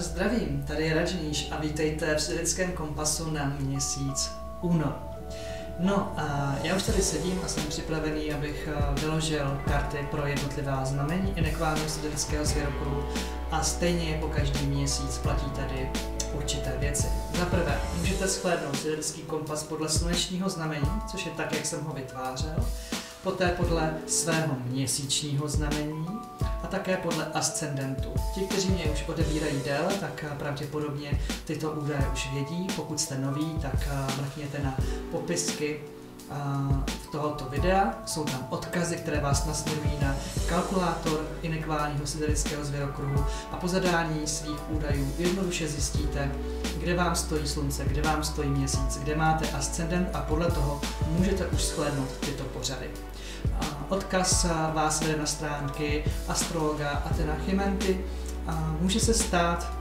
zdravím, tady je Rajníš a vítejte v Syrickém kompasu na měsíc únor. No a já už tady sedím a jsem připravený, abych vyložil karty pro jednotlivá znamení inekválního syrického zvěrokruhu a stejně jako každý měsíc platí tady určité věci. Za prvé, můžete shlédnout syrický kompas podle slunečního znamení, což je tak, jak jsem ho vytvářel, poté podle svého měsíčního znamení a také podle ascendentu. Ti, kteří mě už odebírají déle, tak pravděpodobně tyto údaje už vědí. Pokud jste noví, tak mrkněte na popisky tohoto videa. Jsou tam odkazy, které vás nasměrují na kalkulátor inekválního syrického zvěrokruhu a po zadání svých údajů jednoduše zjistíte, kde vám stojí slunce, kde vám stojí měsíc, kde máte ascendent a podle toho můžete už shlédnout tyto pořady. Odkaz vás vede na stránky astrologa Athena Chimenty. Může se stát,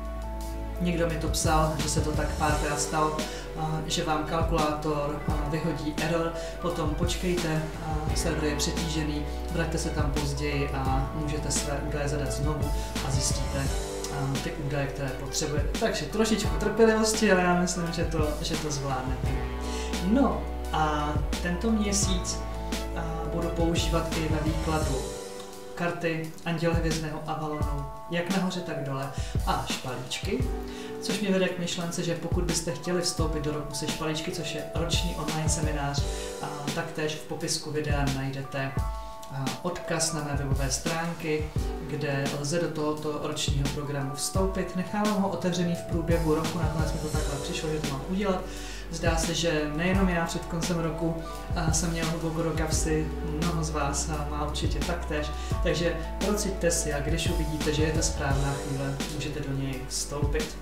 někdo mi to psal, že se to tak párkrát stalo, že vám kalkulátor vyhodí error, potom počkejte, server je přetížený, vraťte se tam později a můžete své údaje zadat znovu a zjistíte ty údaje, které potřebujete. Takže trošičku trpělivosti, ale já myslím, že to zvládnete. No a tento měsíc budu používat i ve výkladu karty Anděl hvězdného Avalonu, jak nahoře, tak dole, a špalíčky, což mě vede k myšlence, že pokud byste chtěli vstoupit do roku se špalíčky, což je roční online seminář, taktéž v popisku videa najdete odkaz na mé webové stránky, kde lze do tohoto ročního programu vstoupit. Nechávám ho otevřený v průběhu roku, nakonec mi to takhle přišlo, že to mám udělat. Zdá se, že nejenom já před koncem roku jsem měl hluboko do kapsy, mnoho z vás má určitě taktéž, takže prociťte si a když uvidíte, že je to správná chvíle, můžete do něj vstoupit.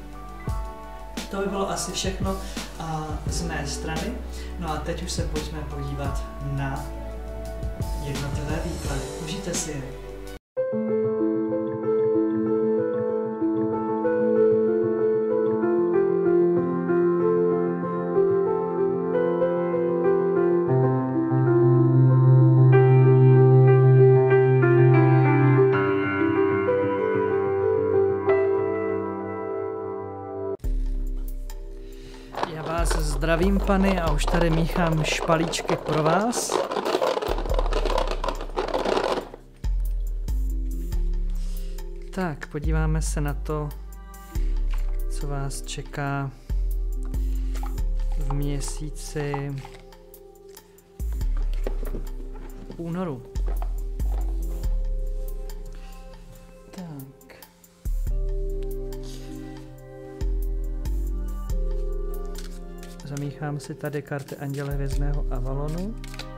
To by bylo asi všechno z mé strany, no a teď už se pojďme podívat na jednotlivé výklady. Užijte si je. Já vás zdravím, pany, a už tady míchám špalíčky pro vás. Tak, podíváme se na to, co vás čeká v měsíci únoru. Tak. Zamíchám si tady karty Anděle hvězdného Avalonu.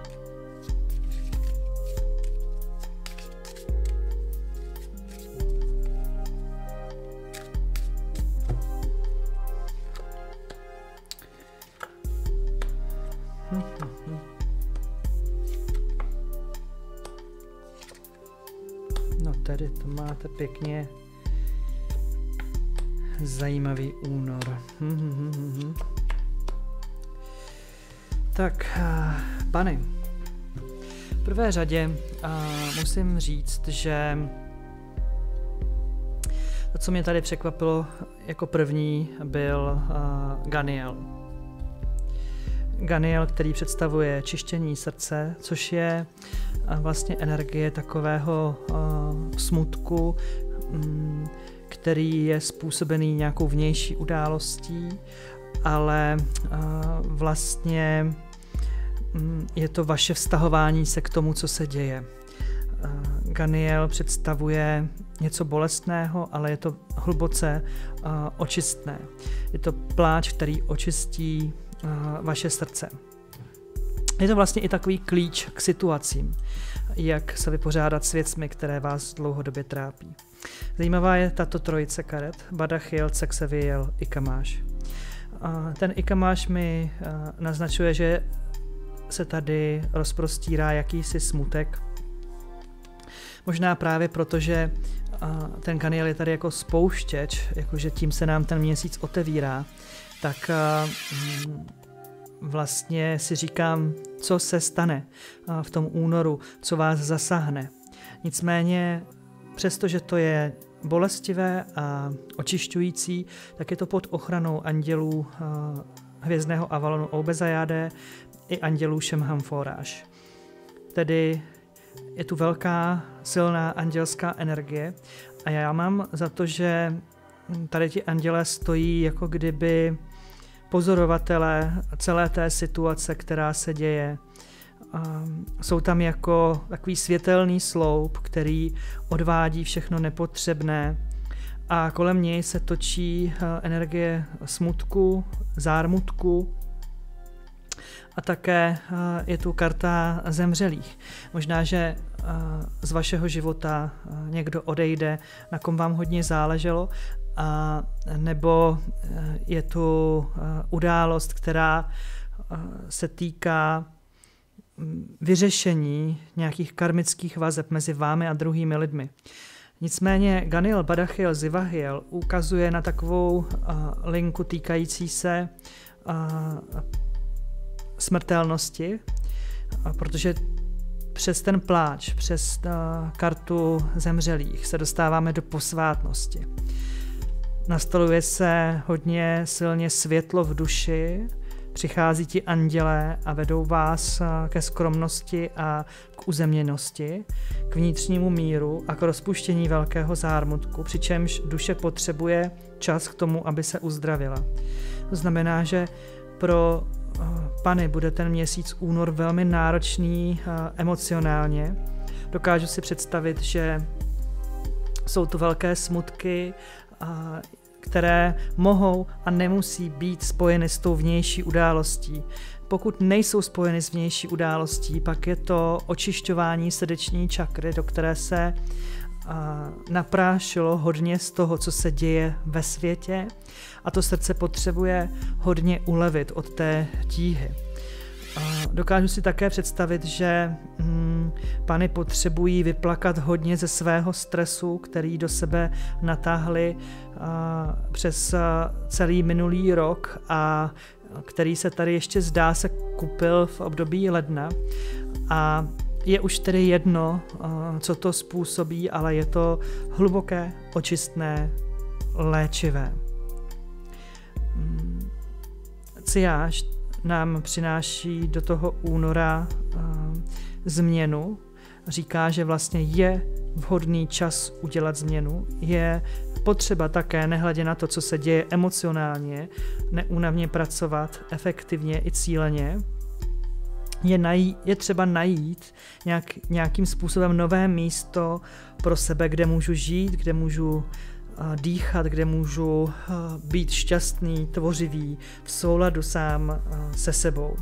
No tady to máte pěkně zajímavý únor. Tak, pane, v prvé řadě musím říct, že to, co mě tady překvapilo jako první, byl Ganiel. Ganiel, který představuje čištění srdce, což je vlastně energie takového smutku, který je způsobený nějakou vnější událostí, ale vlastně je to vaše vztahování se k tomu, co se děje. Ganiel představuje něco bolestného, ale je to hluboce očistné. Je to pláč, který očistí vaše srdce. Je to vlastně i takový klíč k situacím, jak se vypořádat s věcmi, které vás dlouhodobě trápí. Zajímavá je tato trojice karet, Badachil, Cexaviel, Ikamáš. Ten Ikamáš mi naznačuje, že se tady rozprostírá jakýsi smutek. Možná právě proto, že ten Ganiel je tady jako spouštěč, jakože tím se nám ten měsíc otevírá, tak vlastně si říkám, co se stane v tom únoru, co vás zasáhne. Nicméně, přestože to je bolestivé a očišťující, tak je to pod ochranou andělů hvězdného Avalonu Oubezajádé i andělů Šemhamforáš. Tedy je tu velká, silná andělská energie a já mám za to, že tady ti andělé stojí jako kdyby pozorovatelé celé té situace, která se děje. Jsou tam jako takový světelný sloup, který odvádí všechno nepotřebné a kolem něj se točí energie smutku, zármutku a také je tu karta zemřelých. Možná, že z vašeho života někdo odejde, na kom vám hodně záleželo, nebo je tu událost, která se týká vyřešení nějakých karmických vazeb mezi vámi a druhými lidmi. Nicméně Ganiel Badachiel Zivahiel ukazuje na takovou linku týkající se smrtelnosti, protože přes ten pláč, přes kartu zemřelých se dostáváme do posvátnosti. Nastoluje se hodně silně světlo v duši, přichází ti andělé a vedou vás ke skromnosti a k uzemněnosti, k vnitřnímu míru a k rozpuštění velkého zármutku, přičemž duše potřebuje čas k tomu, aby se uzdravila. To znamená, že pro Pany bude ten měsíc únor velmi náročný emocionálně. Dokážu si představit, že jsou to velké smutky, které mohou a nemusí být spojeny s tou vnější událostí. Pokud nejsou spojeny s vnější událostí, pak je to očišťování srdeční čakry, do které se naprášilo hodně z toho, co se děje ve světě a to srdce potřebuje hodně ulevit od té tíhy. Dokážu si také představit, že Pany potřebují vyplakat hodně ze svého stresu, který do sebe natáhli přes celý minulý rok a který se tady ještě zdá se kupil v období ledna. A je už tedy jedno, co to způsobí, ale je to hluboké, očistné, léčivé. Ciáš nám přináší do toho února změnu. Říká, že vlastně je vhodný čas udělat změnu. Je potřeba také, nehledě na to, co se děje emocionálně, neúnavně pracovat efektivně i cíleně. Je třeba najít nějakým způsobem nové místo pro sebe, kde můžu žít, kde můžu dýchat, kde můžu být šťastný, tvořivý, v souladu sám se sebou.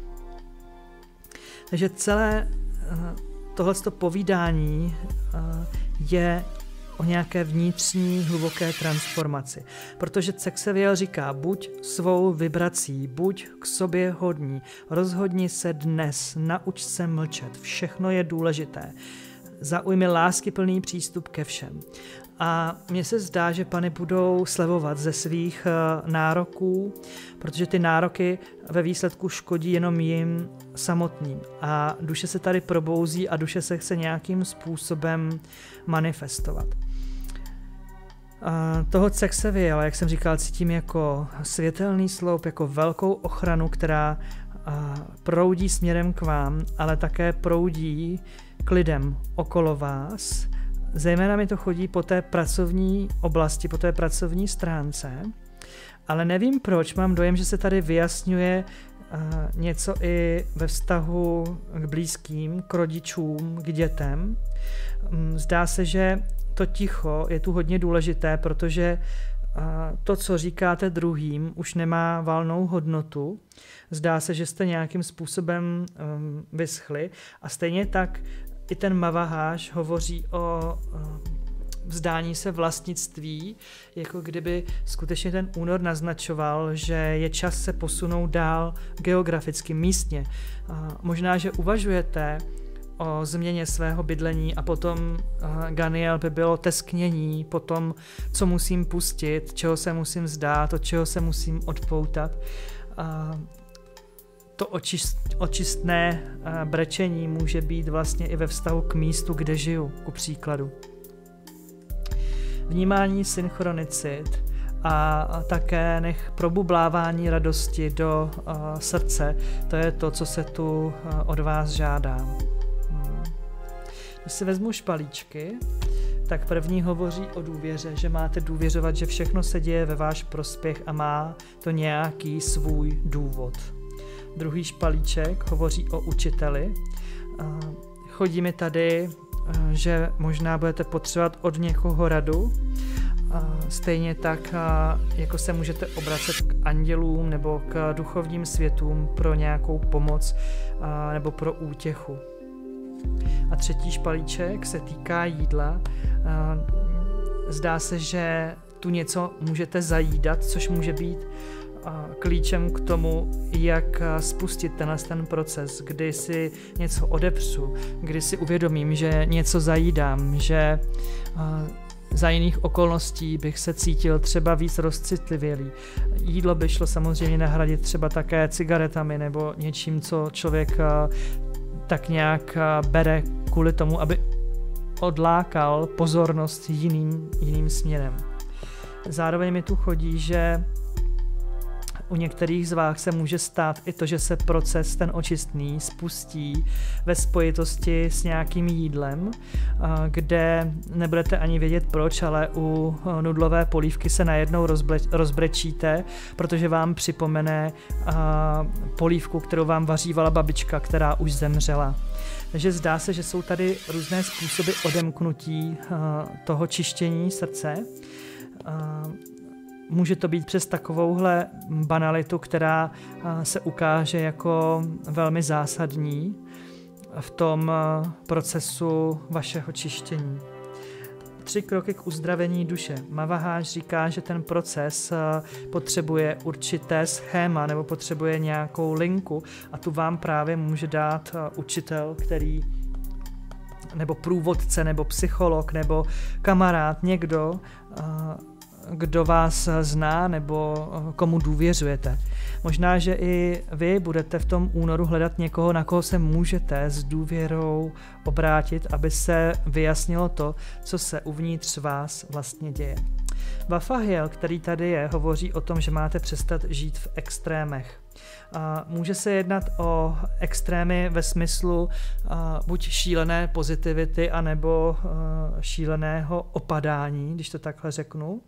Takže celé tohleto povídání je o nějaké vnitřní hluboké transformaci. Protože Cexaviel říká, buď svou vibrací, buď k sobě hodní, rozhodni se dnes, nauč se mlčet, všechno je důležité. Zaujmi láskyplný přístup ke všem. A mně se zdá, že Pany budou slevovat ze svých nároků, protože ty nároky ve výsledku škodí jenom jim samotným. A duše se tady probouzí a duše se chce nějakým způsobem manifestovat. Toho Cexaviela, jak jsem říkal, cítím jako světelný sloup, jako velkou ochranu, která proudí směrem k vám, ale také proudí k lidem okolo vás. Zejména mi to chodí po té pracovní oblasti, po té pracovní stránce, ale nevím proč, mám dojem, že se tady vyjasňuje něco i ve vztahu k blízkým, k rodičům, k dětem. Zdá se, že to ticho je tu hodně důležité, protože to, co říkáte druhým, už nemá valnou hodnotu. Zdá se, že jste nějakým způsobem vyschli a stejně tak i ten Mavaháš hovoří o vzdání se vlastnictví, jako kdyby skutečně ten únor naznačoval, že je čas se posunout dál geograficky, místně. Možná, že uvažujete o změně svého bydlení a potom Ganiel by bylo tesknění po tom, co musím pustit, čeho se musím vzdát, od čeho se musím odpoutat. To očistné brečení může být vlastně i ve vztahu k místu, kde žiju, ku příkladu. vnímání synchronicit a také nech probublávání radosti do srdce. To je to, co se tu od vás žádá. Když si vezmu špalíčky, tak první hovoří o důvěře, že máte důvěřovat, že všechno se děje ve váš prospěch a má to nějaký svůj důvod. Druhý špalíček hovoří o učiteli. Chodí mi tady, že možná budete potřebovat od někoho radu, stejně tak, jako se můžete obracet k andělům nebo k duchovním světům pro nějakou pomoc nebo pro útěchu. A třetí špalíček se týká jídla. Zdá se, že tu něco můžete zajídat, což může být klíčem k tomu, jak spustit ten proces, kdy si něco odepřu, kdy si uvědomím, že něco zajídám, že za jiných okolností bych se cítil třeba víc rozcitlivělý. Jídlo by šlo samozřejmě nahradit třeba také cigaretami nebo něčím, co člověk tak nějak bere kvůli tomu, aby odlákal pozornost jiným směrem. Zároveň mi tu chodí, že u některých z vás se může stát i to, že se proces ten očistný spustí ve spojitosti s nějakým jídlem, kde nebudete ani vědět proč, ale u nudlové polívky se najednou rozbrečíte, protože vám připomene polívku, kterou vám vařívala babička, která už zemřela. Takže zdá se, že jsou tady různé způsoby odemknutí toho čištění srdce. Může to být přes takovouhle banalitu, která se ukáže jako velmi zásadní v tom procesu vašeho čištění. 3 kroky k uzdravení duše. Mavaháš říká, že ten proces potřebuje určité schéma nebo potřebuje nějakou linku a tu vám právě může dát učitel, který nebo průvodce, nebo psycholog, nebo kamarád, někdo, kdo vás zná nebo komu důvěřujete. Možná, že i vy budete v tom únoru hledat někoho, na koho se můžete s důvěrou obrátit, aby se vyjasnilo to, co se uvnitř vás vlastně děje. Vafahiel, který tady je, hovoří o tom, že máte přestat žít v extrémech. Může se jednat o extrémy ve smyslu buď šílené pozitivity, anebo šíleného opadání, když to takhle řeknu.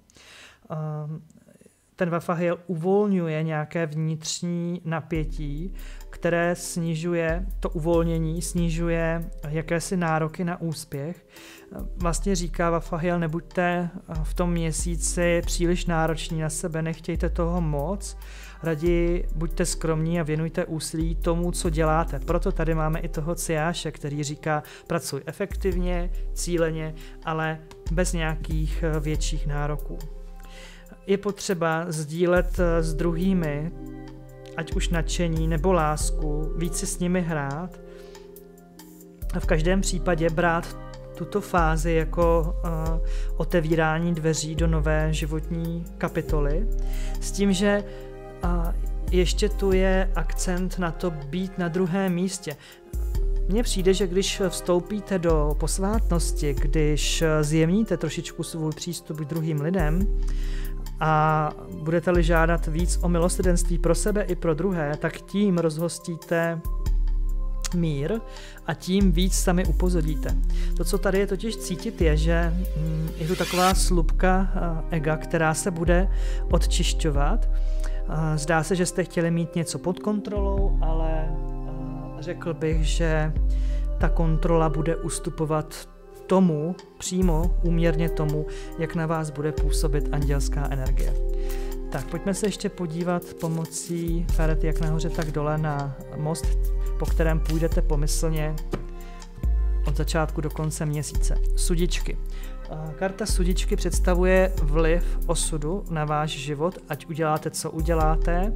Ten Vafahiel uvolňuje nějaké vnitřní napětí, které snižuje, to uvolnění snižuje jakési nároky na úspěch. Vlastně říká Vafahiel, nebuďte v tom měsíci příliš nároční na sebe, nechtějte toho moc, raději buďte skromní a věnujte úsilí tomu, co děláte. Proto tady máme i toho Ciáše, který říká, pracuj efektivně, cíleně, ale bez nějakých větších nároků. Je potřeba sdílet s druhými, ať už nadšení nebo lásku, víc si s nimi hrát a v každém případě brát tuto fázi jako otevírání dveří do nové životní kapitoly, s tím, že ještě tu je akcent na to být na druhém místě. Mně přijde, že když vstoupíte do posvátnosti, když zjemníte trošičku svůj přístup k druhým lidem a budete-li žádat víc o milosrdenství pro sebe i pro druhé, tak tím rozhostíte mír a tím víc sami upozorníte. To, co tady je totiž cítit, je, že je tu taková slupka ega, která se bude odčišťovat. Zdá se, že jste chtěli mít něco pod kontrolou, ale řekl bych, že ta kontrola bude ustupovat tomu, přímo úměrně tomu, jak na vás bude působit anděelská energie. Tak pojďme se ještě podívat pomocí karet jak nahoře, tak dole na most, po kterém půjdete pomyslně od začátku do konce měsíce. Sudičky. Karta sudičky představuje vliv osudu na váš život, ať uděláte, co uděláte.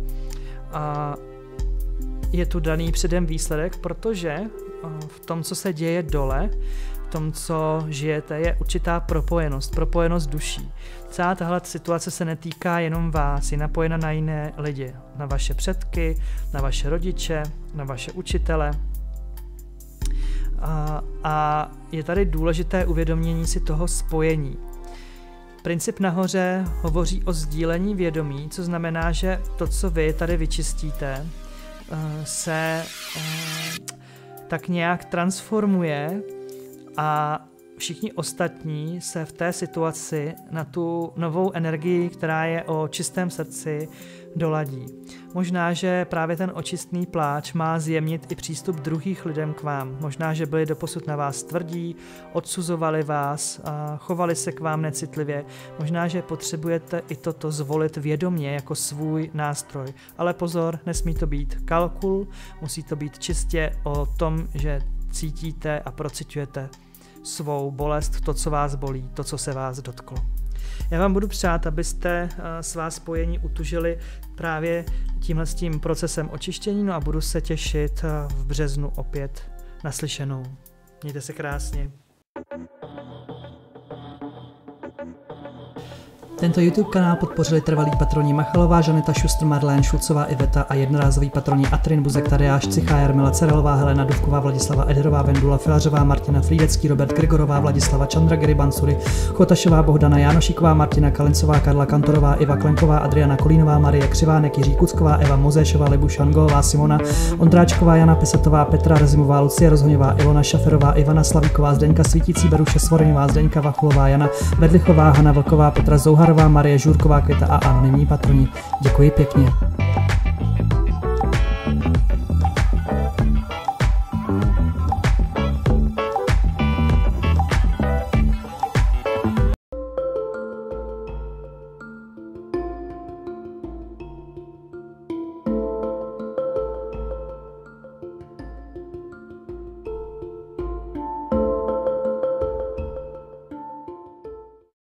Je tu daný předem výsledek, protože v tom, co se děje dole, v tom, co žijete, je určitá propojenost duší. Celá tahle situace se netýká jenom vás, je napojena na jiné lidi, na vaše předky, na vaše rodiče, na vaše učitele. A je tady důležité uvědomění si toho spojení. Princip nahoře hovoří o sdílení vědomí, co znamená, že to, co vy tady vyčistíte, se tak nějak transformuje a všichni ostatní se v té situaci na tu novou energii, která je o čistém srdci, doladí. Možná, že právě ten očistný pláč má zjemnit i přístup druhých lidem k vám. Možná, že byli doposud na vás tvrdí, odsuzovali vás, chovali se k vám necitlivě. Možná, že potřebujete i toto zvolit vědomě jako svůj nástroj. Ale pozor, nesmí to být kalkul, musí to být čistě o tom, že cítíte a procitujete svou bolest, to, co vás bolí, to, co se vás dotklo. Já vám budu přát, abyste svá spojení utužili právě tímhle procesem očištění, no a budu se těšit v březnu opět naslyšenou. Mějte se krásně. Tento YouTube kanál podpořili trvalí patroni Machalová, Žaneta Šustr, Marlén, Šulcová, Iveta a jednorázový patroni Atrin, Buzek, Tadeáš, Cichá, Jarmila, Cerelová, Helena, Duvková, Vladislava, Ederová, Vendula, Filařová, Martina, Frýdecký, Robert, Grigorová, Vladislava, Čandra, Gary, Bansury, Chotašová, Bohdana, Jánošíková, Martina, Kalencová, Karla Kantorová, Iva Klenková, Adriana Kolínová, Marie Křivánek, Jiří Kucková, Eva Mozéšová, Libuš Angolová, Simona, Ondráčková, Jana Pesatová, Petra Razimová, Lucie Rozhoňová, Ilona Šaferová, Ivana Slavíková, Zdeňka Svítící, Beruše Svoreňová, Zdeňka Vachulová, Jana Bedlichová, Hana Vlková, Petra Zouharová, Marie Žurková, Květa a anonymní patroni. Děkuji pěkně.